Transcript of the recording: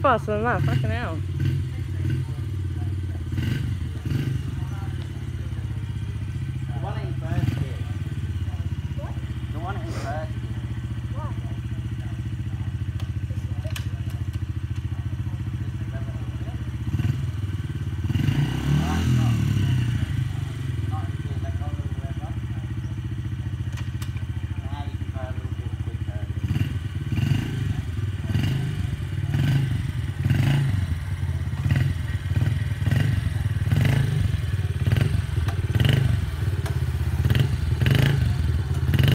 faster than that, fucking hell. The one in first gear. What? The one in first gear.